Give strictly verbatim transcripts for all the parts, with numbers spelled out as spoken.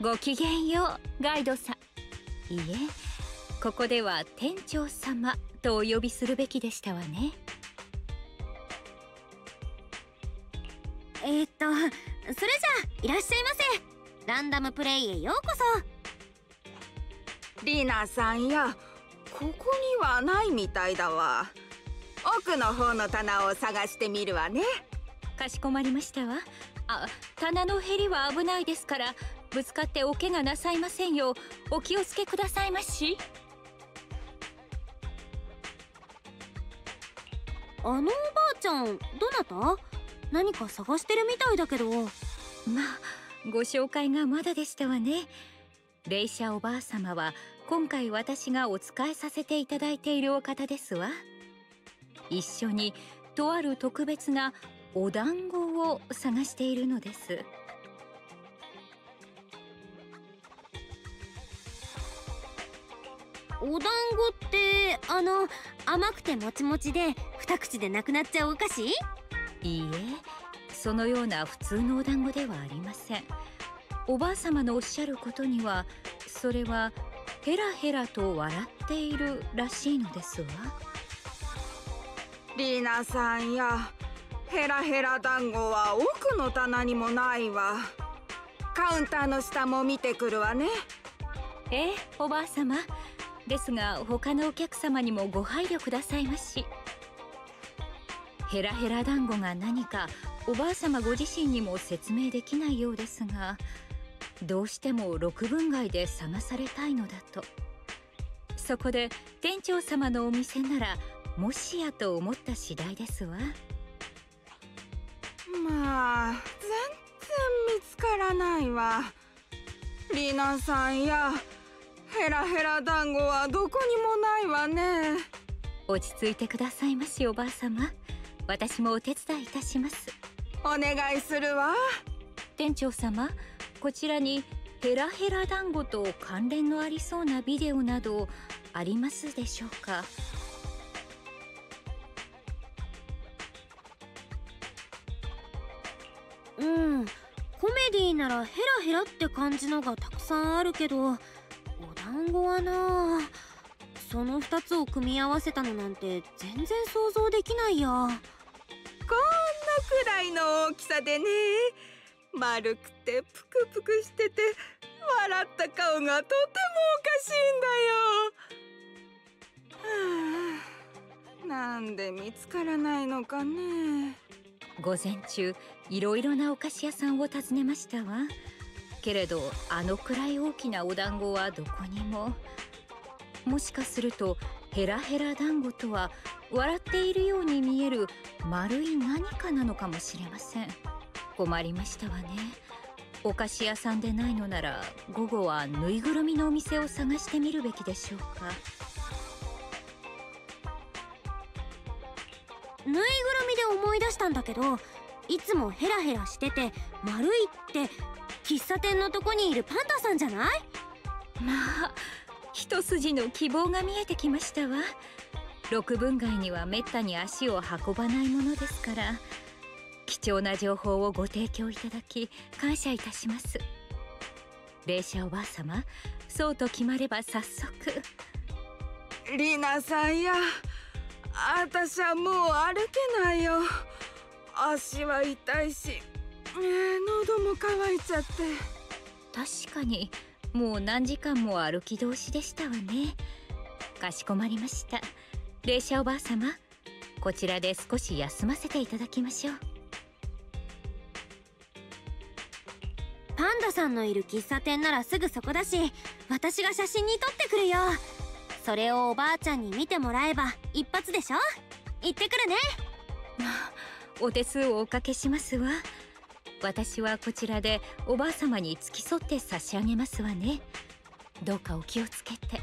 ごきげんよう、ガイドさん。いえ、ここでは店長様とお呼びするべきでしたわね。 えー、っとそれじゃあいらっしゃいませ。ランダムプレイへようこそ。リナさんや、ここにはないみたいだわ。奥の方の棚を探してみるわね。 かしこまりましたわ。あ、棚のへりは危ないですから、ぶつかってお怪我なさいませんようお気をつけくださいまし。 あのおばあちゃん、どなた？何か探してるみたいだけど。まあ、ご紹介がまだでしたわね。レイシャおばあ様は今回私がお仕えさせていただいているお方ですわ。一緒にとある特別なお団子を探しているのです。 お団子ってあの甘くてもちもちで二口でなくなっちゃうお菓子？ いいえ、そのような普通のお団子ではありません。おばあ様のおっしゃることには、それはヘラヘラと笑っているらしいのですわ。 リナさんや、ヘラヘラ団子は奥の棚にもないわ。カウンターの下も見てくるわね。 ええ、おばあ様。ですが他のお客様にもご配慮くださいまし。ヘラヘラ団子が何かおばあ様ご自身にも説明できないようですが、どうしても六分街で探されたいのだと。そこで店長様のお店ならもしやと思った次第ですわ。 まあ、全然見つからないわ。リナさんや、ヘラヘラ団子はどこにもないわね。 落ち着いてくださいまし、おばあ様。私もお手伝いいたします。 お願いするわ。 店長様、こちらにヘラヘラ団子と関連のありそうなビデオなどありますでしょうか？ うん、コメディならヘラヘラって感じのがたくさんあるけど、お団子はなあ、そのふたつを組み合わせたのなんて全然想像できないや。こんなくらいの大きさでね、丸くてぷくぷくしてて笑った顔がとてもおかしいんだよ。はあ、なんで見つからないのかね。 午前中いろいろなお菓子屋さんを訪ねましたわ。けれどあのくらい大きなお団子はどこにも。もしかするとヘラヘラ団子とは笑っているように見える丸い何かなのかもしれません。困りましたわね。お菓子屋さんでないのなら午後はぬいぐるみのお店を探してみるべきでしょうか。 ぬいぐるみで思い出したんだけど、いつもヘラヘラしてて丸いって喫茶店のとこにいるパンダさんじゃない？ まあ、一筋の希望が見えてきましたわ。六分街にはめったに足を運ばないものですから、貴重な情報をご提供いただき感謝いたします。レイシャおばあ様、そうと決まれば早速。 リナさんや、あたしはもう歩けないよ。足は痛いし、えー、喉も渇いちゃって。 確かにもう何時間も歩き通しでしたわね。かしこまりました。レイシャおばあ様、こちらで少し休ませていただきましょう。 パンダさんのいる喫茶店ならすぐそこだし、私が写真に撮ってくるよ。それをおばあちゃんに見てもらえば一発でしょ。行ってくるね。 お手数をおかけしますわ。私はこちらでおばあ様に付き添って差し上げますわね。どうかお気をつけて。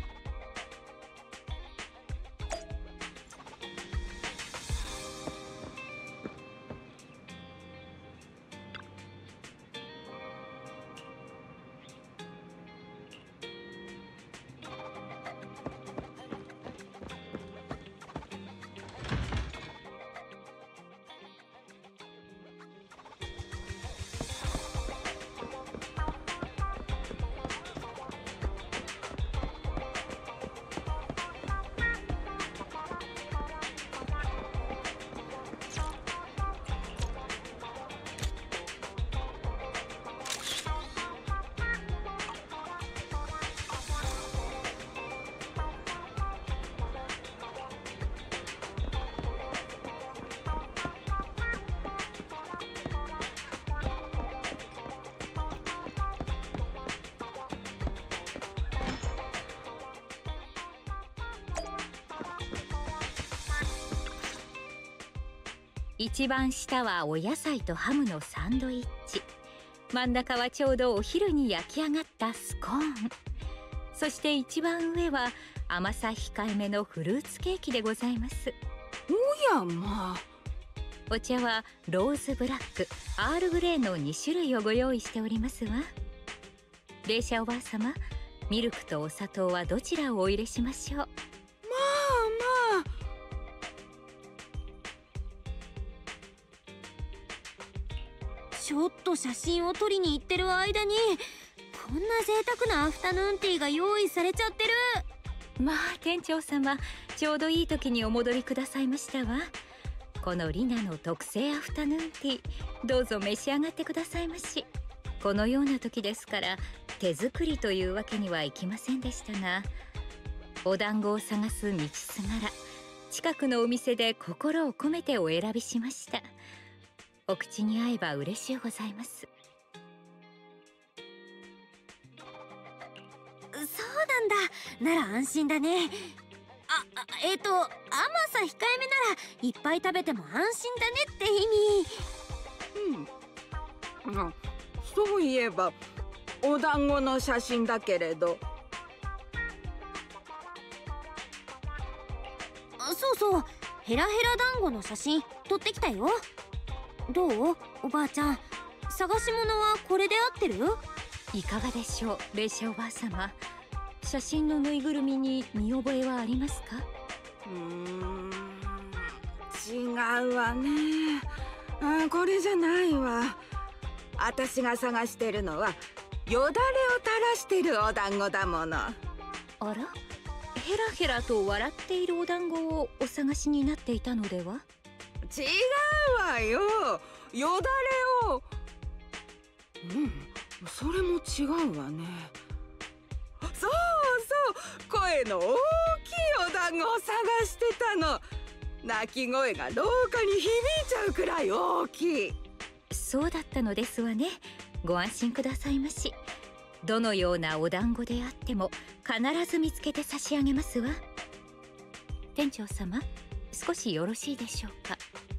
一番下はお野菜とハムのサンドイッチ、真ん中はちょうどお昼に焼き上がったスコーン、そして一番上は甘さ控えめのフルーツケーキでございます。 おやまあ。 お茶はローズブラック、アールグレーのに種類をご用意しておりますわ。レイシャおばあ様、ミルクとお砂糖はどちらをお入れしましょう？まあまあ。ちょっと写真を撮りに行ってる間にこんな贅沢なアフタヌーンティーが用意されちゃってる。 まあ店長様、ちょうどいい時にお戻りくださいましたわ。このリナの特製アフタヌーンティー、どうぞ召し上がってくださいまし。このような時ですから手作りというわけにはいきませんでしたが、お団子を探す道すがら近くのお店で心を込めてお選びしました。お口に合えば嬉しゅうございます。 そうなんだ、なら安心だね。あ、あえっと甘さ控えめならいっぱい食べても安心だねって意味。うん、うん、そういえばお団子の写真だけれど。 あ、そうそう、ヘラヘラ団子の写真撮ってきたよ。どう？おばあちゃん、探し物はこれで合ってる？ いかがでしょう、レイシャおばあ様。写真のぬいぐるみに見覚えはありますか？ うーん、違うわね。あ、これじゃないわ。私が探してるのはよだれを垂らしてるお団子だもの。あら、ヘラヘラと笑っているお団子をお探しになっていたのでは？ 違うわよ、よだれを。うん、それも違うわね。そうそう、声の大きいお団子を探してたの。鳴き声が廊下に響いちゃうくらい大きい。 そうだったのですわね。ご安心くださいまし。どのようなお団子であっても必ず見つけて差し上げますわ。店長様、少しよろしいでしょうか。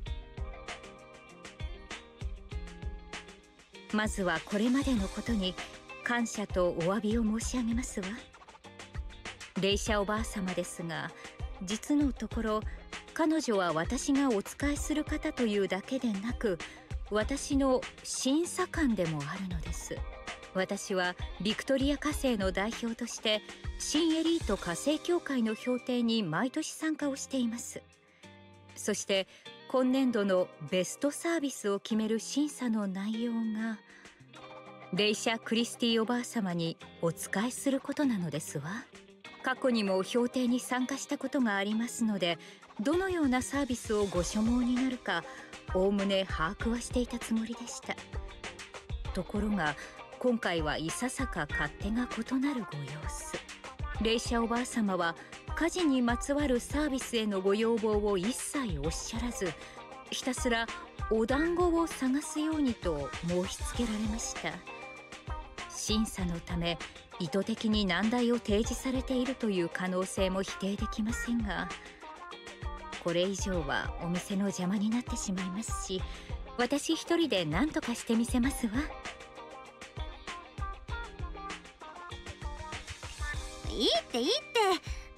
まずはこれまでのことに感謝とお詫びを申し上げますわ。レイシャおばあ様ですが、実のところ彼女は私がお仕えする方というだけでなく、私の審査官でもあるのです。私はビクトリア火星の代表として新エリート火星協会の評定に毎年参加をしています。そして今年度のベストサービスを決める審査の内容がレイシャ・クリスティおばあ様にお仕えすることなのですわ。過去にも評定に参加したことがありますので、どのようなサービスをご所望になるかおおむね把握はしていたつもりでした。ところが今回はいささか勝手が異なるご様子。レイシャおばあ様は家事にまつわるサービスへのご要望を一切おっしゃらず、ひたすらお団子を探すようにと申し付けられました。審査のため意図的に難題を提示されているという可能性も否定できませんが、これ以上はお店の邪魔になってしまいますし、私一人で何とかしてみせますわ。 いいっていいって、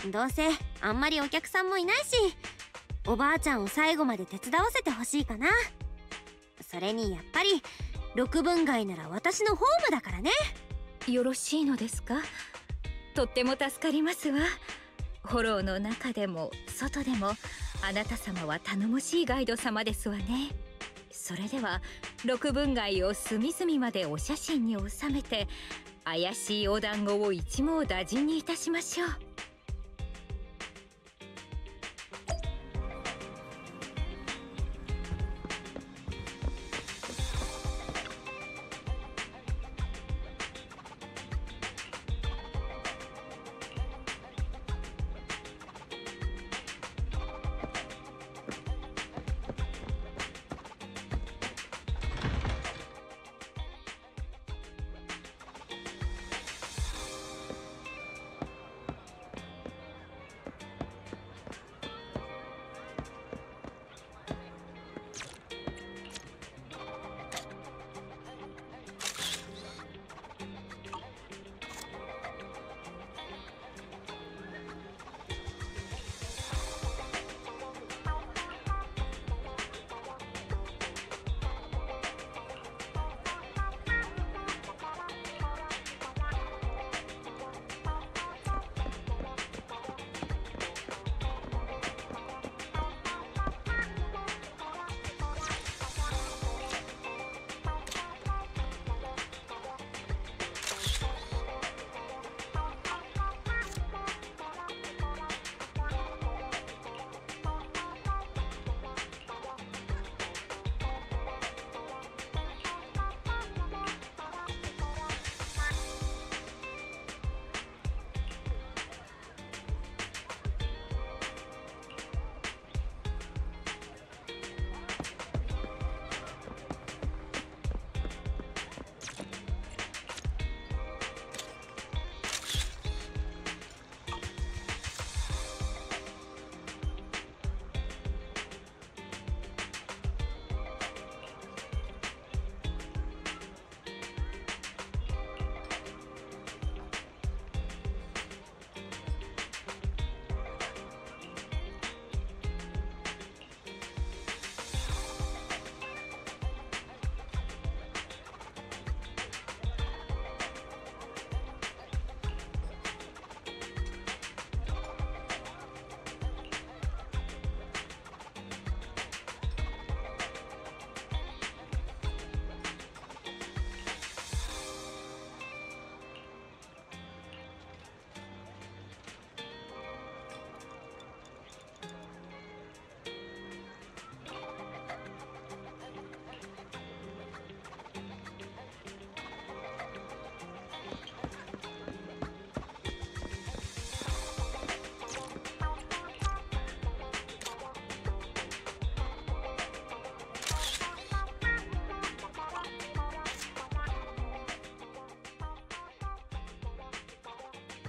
どうせあんまりお客さんもいないし、おばあちゃんを最後まで手伝わせてほしいかな。それにやっぱり六分街なら私のホームだからね。 よろしいのですか？とっても助かりますわ。フォローの中でも外でもあなた様は頼もしいガイド様ですわね。それでは六分街を隅々までお写真に収めて、怪しいお団子を一網打尽にいたしましょう。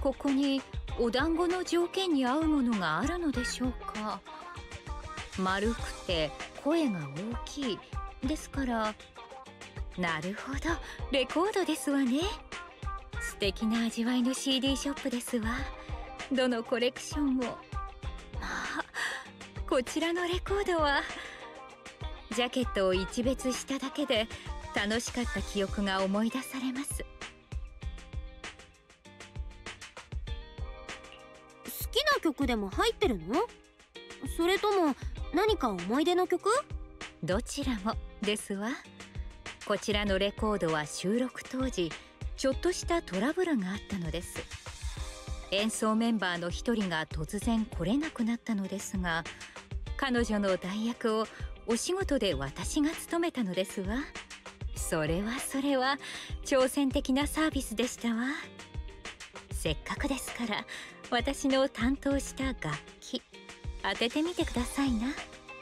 ここにお団子の条件に合うものがあるのでしょうか。丸くて声が大きいですから。なるほど、レコードですわね。素敵な味わいの シーディー ショップですわ。どのコレクションも。まあ、こちらのレコードはジャケットを一別しただけで楽しかった記憶が思い出されます。 好きな曲でも入ってるの？それとも何か思い出の曲？ どちらもですわ。こちらのレコードは収録当時ちょっとしたトラブルがあったのです。演奏メンバーの一人が突然来れなくなったのですが、彼女の代役をお仕事で私が務めたのですわ。それはそれは挑戦的なサービスでしたわ。せっかくですから私の担当した楽器当ててみてくださいな。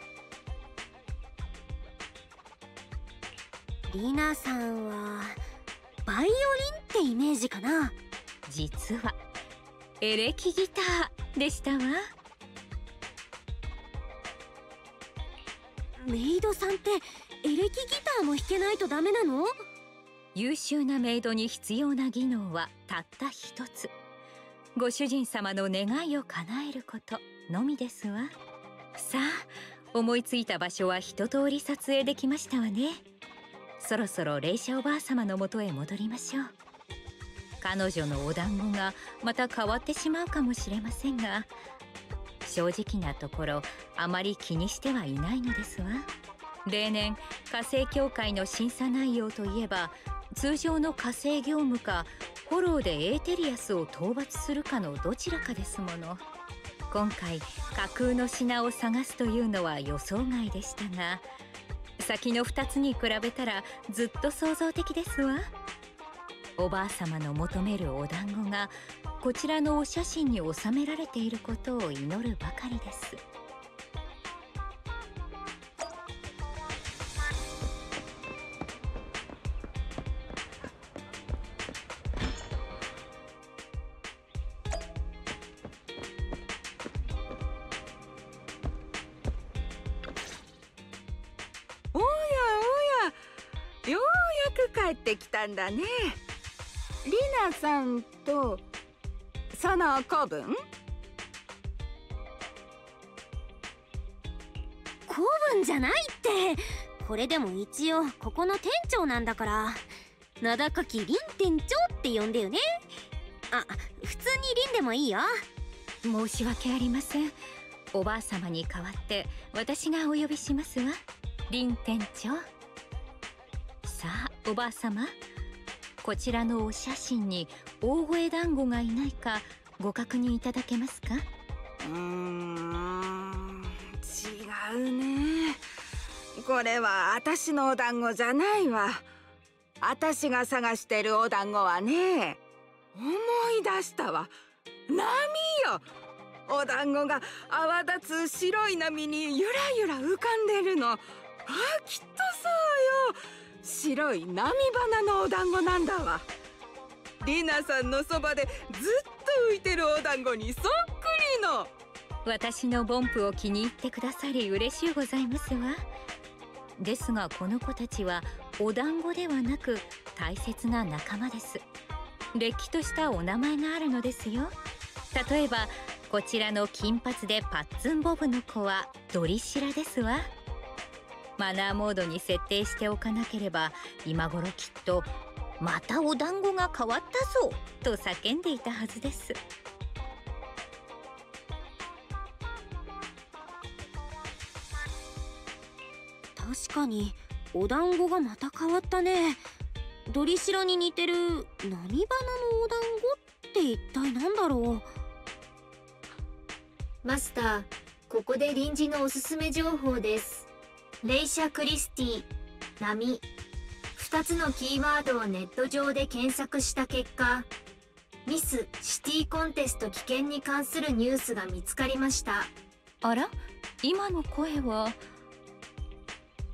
リナさんはバイオリンってイメージかな。 実はエレキギターでしたわ。 メイドさんってエレキギターも弾けないとダメなの？ 優秀なメイドに必要な技能はたった一つ。ご主人様の願いを叶えることのみですわ。さあ、思いついた場所は一通り撮影できましたわね。そろそろレイシャおばあ様の元へ戻りましょう。彼女のお団子がまた変わってしまうかもしれませんが、正直なところあまり気にしてはいないのですわ。例年火星協会の審査内容といえば、通常の火星業務かフォローでエーテリアスを討伐するかのどちらかですもの。今回架空の品を探すというのは予想外でしたが、先のふたつに比べたらずっと創造的ですわ。おばあ様の求めるお団子がこちらのお写真に収められていることを祈るばかりです。 おやおや、ようやく帰ってきたんだね。リナさんとその子分？ 子分じゃないって。これでも一応ここの店長なんだから、名高きリン店長って呼んでよね。あ、普通にリンでもいいよ。 申し訳ありません。おばあ様に代わって私がお呼びしますわ。リン店長。さあおばあ様、こちらのお写真に大声団子がいないかご確認いただけますか？ うーん、違うね。これは私のお団子じゃないわ。私が探してるお団子はね、思い出したわ。波よ。お団子が泡立つ白い波にゆらゆら浮かんでるの。あ、きっとそうよ。白い波花のお団子なんだわ。リナさんのそばでずっと浮いてるお団子にそっくりの。 私のボンプを気に入ってくださり嬉しゅうございますわ。ですがこの子たちはお団子ではなく大切な仲間です。れっきとしたお名前があるのですよ。例えばこちらの金髪でパッツンボブの子はドリシラですわ。マナーモードに設定しておかなければ今頃きっと「またお団子が変わったぞ!」と叫んでいたはずです。 確かにお団子がまた変わったね。ドリシラに似てる何花のお団子って一体何だろう。 マスター、ここで臨時のおすすめ情報です。レイシャ・クリスティ、波、ふたつのキーワードをネット上で検索した結果、ミス・シティコンテスト危険に関するニュースが見つかりました。 あら、今の声は。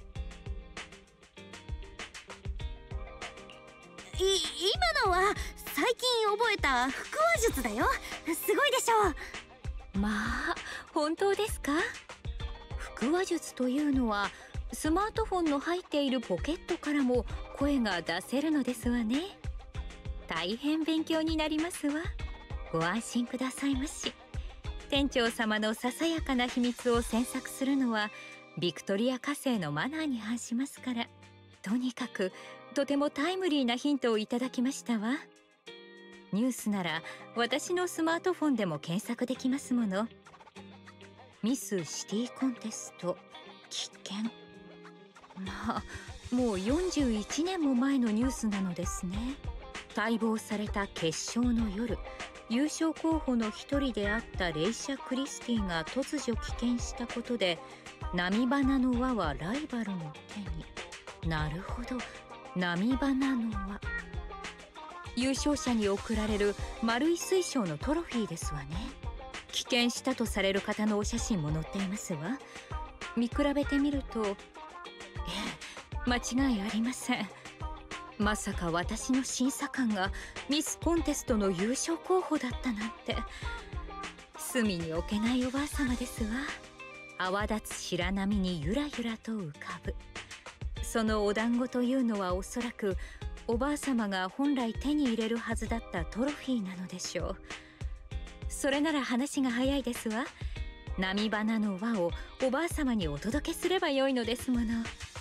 い今のはさ最近覚えた腹話術だよ。すごいでしょ。 まあ本当ですか？腹話術というのはスマートフォンの入っているポケットからも声が出せるのですわね。大変勉強になりますわ。ご安心くださいまし。店長様のささやかな秘密を詮索するのはビクトリア火星のマナーに反しますから。とにかくとてもタイムリーなヒントをいただきましたわ。ニュースなら私のスマートフォンでも検索できますもの。ミスシティコンテスト危険。まあもうよんじゅういちねんも前のニュースなのですね。待望された決勝の夜、優勝候補の一人であったレイシャ・クリスティが突如棄権したことで、波花の輪はライバルの手に。なるほど、波花の輪。優勝者に贈られる丸い水晶のトロフィーですわね。棄権したとされる方のお写真も載っていますわ。見比べてみると、ええ、間違いありません。まさか私の審査官がミスコンテストの優勝候補だったなんて。隅に置けないおばあ様ですわ。泡立つ白波にゆらゆらと浮かぶ。そのお団子というのはおそらくおばあ様が本来手に入れるはずだったトロフィーなのでしょう。それなら話が早いですわ。波花の輪をおばあ様にお届けすればよいのですもの。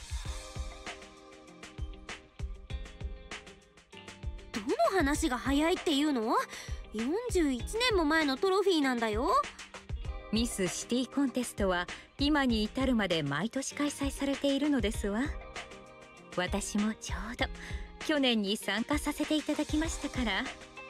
どの話が早いっていうの？よんじゅういちねんも前のトロフィーなんだよ。 ミスシティコンテストは今に至るまで毎年開催されているのですわ。私もちょうど去年に参加させていただきましたから。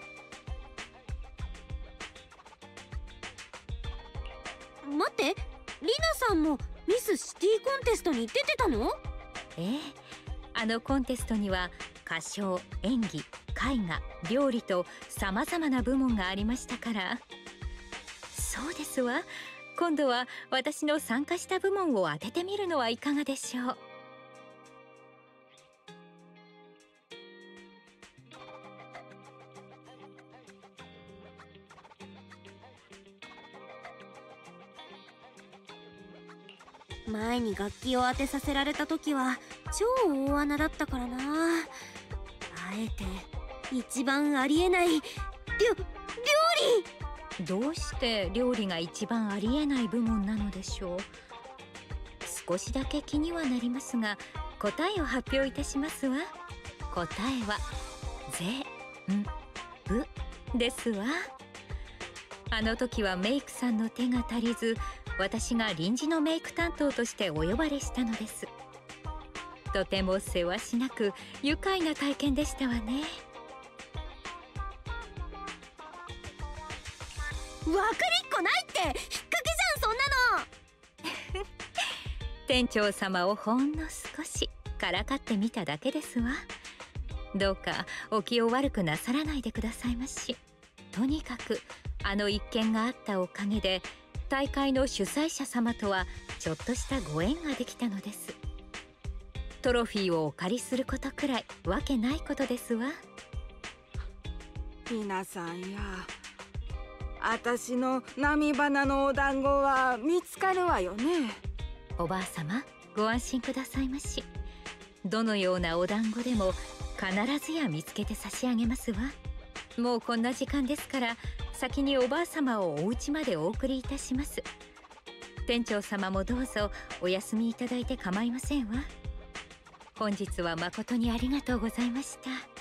待って、リナさんもミスシティコンテストに出てたの？ ええ、あのコンテストには歌唱、演技、絵画、料理とさまざまな部門がありましたから。そうですわ。今度は私の参加した部門を当ててみるのはいかがでしょう。 前に楽器を当てさせられた時は超大穴だったからな。あえて一番ありえないりょ料理。どうして料理が一番ありえない部門なのでしょう。少しだけ気にはなりますが、答えを発表いたしますわ。答えはぜんぶですわ。あの時はメイクさんの手が足りず、私が臨時のメイク担当としてお呼ばれしたのです。とてもせわしなく愉快な体験でしたわね。 分かりっこないって引っ掛けじゃんそんなの。 店長様をほんの少しからかってみただけですわ。どうかお気を悪くなさらないでくださいまし。とにかくあの一件があったおかげで大会の主催者様とはちょっとしたご縁ができたのです。トロフィーをお借りすることくらいわけないことですわ。 皆さんや、あたしの波花のお団子は見つかるわよね。 おばあ様、ご安心くださいまし。どのようなお団子でも必ずや見つけて差し上げますわ。もうこんな時間ですから、先におばあ様をお家までお送りいたします。店長様もどうぞお休みいただいて構いませんわ。本日は誠にありがとうございました。